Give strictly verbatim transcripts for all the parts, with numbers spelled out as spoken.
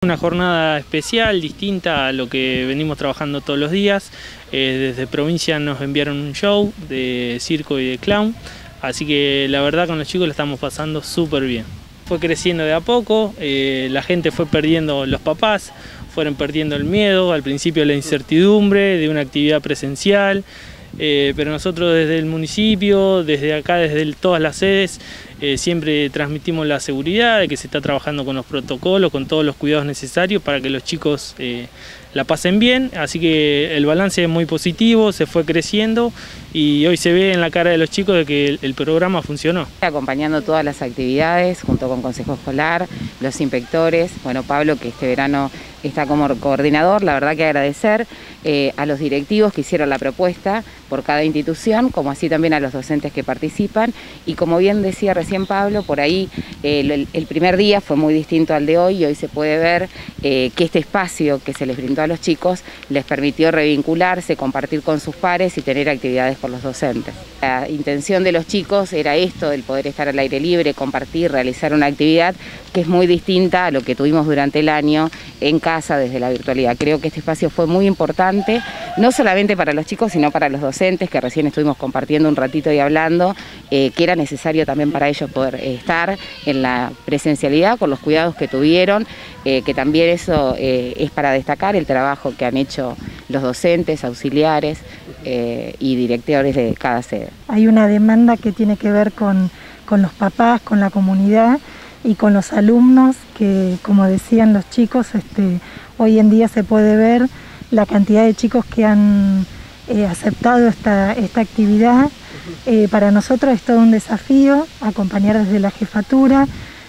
Una jornada especial, distinta a lo que venimos trabajando todos los días. Eh, desde provincia nos enviaron un show de circo y de clown, así que la verdad con los chicos lo estamos pasando súper bien. Fue creciendo de a poco, eh, la gente fue perdiendo, los papás fueron perdiendo el miedo, al principio la incertidumbre de una actividad presencial. Eh, pero nosotros desde el municipio, desde acá, desde el, todas las sedes, eh, siempre transmitimos la seguridad de que se está trabajando con los protocolos, con todos los cuidados necesarios para que los chicos eh, la pasen bien, así que el balance es muy positivo, se fue creciendo y hoy se ve en la cara de los chicos de que el, el programa funcionó. Acompañando todas las actividades junto con Consejo Escolar, los inspectores, bueno, Pablo que este verano está como coordinador, la verdad que agradecer eh, a los directivos que hicieron la propuesta por cada institución, como así también a los docentes que participan y como bien decía recién Pablo, por ahí eh, el, el primer día fue muy distinto al de hoy y hoy se puede ver eh, que este espacio que se les brindó a los chicos les permitió revincularse, compartir con sus pares y tener actividades con los docentes. La intención de los chicos era esto, el poder estar al aire libre, compartir, realizar una actividad que es muy distinta a lo que tuvimos durante el año en casa desde la virtualidad. Creo que este espacio fue muy importante, no solamente para los chicos, sino para los docentes, que recién estuvimos compartiendo un ratito y hablando, eh, que era necesario también para ellos poder eh, estar en la presencialidad con los cuidados que tuvieron, eh, que también eso eh, es para destacar el trabajo que han hecho los docentes, auxiliares eh, y directores de cada sede. Hay una demanda que tiene que ver con, con los papás, con la comunidad y con los alumnos, que como decían los chicos, este, hoy en día se puede ver la cantidad de chicos que han eh, aceptado esta, esta actividad. Eh, para nosotros es todo un desafío acompañar desde la jefatura,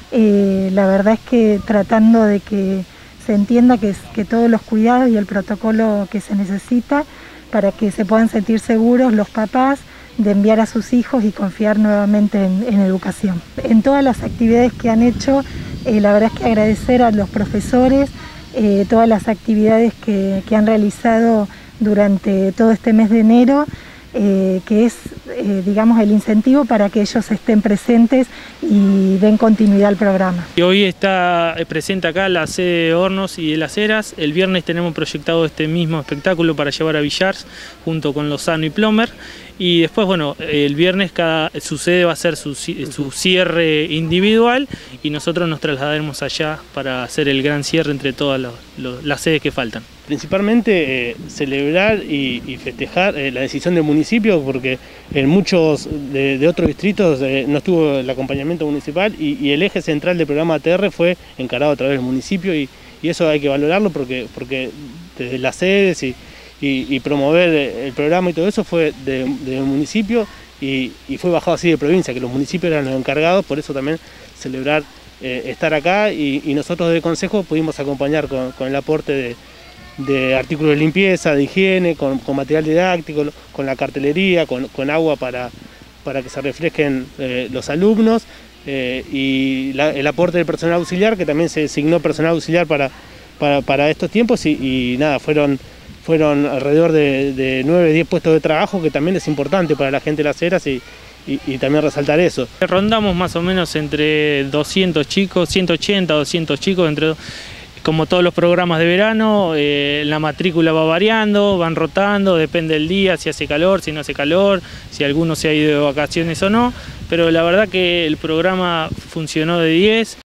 eh, la verdad es que tratando de que se entienda que, que todos los cuidados y el protocolo que se necesita para que se puedan sentir seguros los papás de enviar a sus hijos y confiar nuevamente en, en educación. En todas las actividades que han hecho, eh, la verdad es que agradecer a los profesores, eh, todas las actividades que, que han realizado durante todo este mes de enero, eh, que es, eh, digamos, el incentivo para que ellos estén presentes y den continuidad al programa. Y hoy está presente acá la sede de Hornos y de Las Heras. El viernes tenemos proyectado este mismo espectáculo para llevar a Villars junto con Lozano y Plomer. Y después, bueno, el viernes cada, su sede va a hacer su, su cierre individual y nosotros nos trasladaremos allá para hacer el gran cierre entre todas los, los, las sedes que faltan. Principalmente eh, celebrar y, y festejar eh, la decisión del municipio, porque en muchos de, de otros distritos eh, no estuvo el acompañamiento municipal y, y el eje central del programa A T R fue encarado a través del municipio y, y eso hay que valorarlo porque, porque desde las sedes y Y, y promover el programa y todo eso fue del de municipio y, y fue bajado así de provincia, que los municipios eran los encargados, por eso también celebrar eh, estar acá y, y nosotros desde Consejo pudimos acompañar con, con el aporte de, de artículos de limpieza, de higiene, con, con material didáctico, con la cartelería, con, con agua para, para que se refresquen eh, los alumnos eh, y la, el aporte del personal auxiliar, que también se designó personal auxiliar para, para, para estos tiempos y, y nada, fueron... Fueron alrededor de, de nueve, diez puestos de trabajo, que también es importante para la gente de Las Heras y, y, y también resaltar eso. Rondamos más o menos entre doscientos chicos, ciento ochenta, doscientos chicos, entre, como todos los programas de verano, eh, la matrícula va variando, van rotando, depende del día, si hace calor, si no hace calor, si alguno se ha ido de vacaciones o no, pero la verdad que el programa funcionó de diez.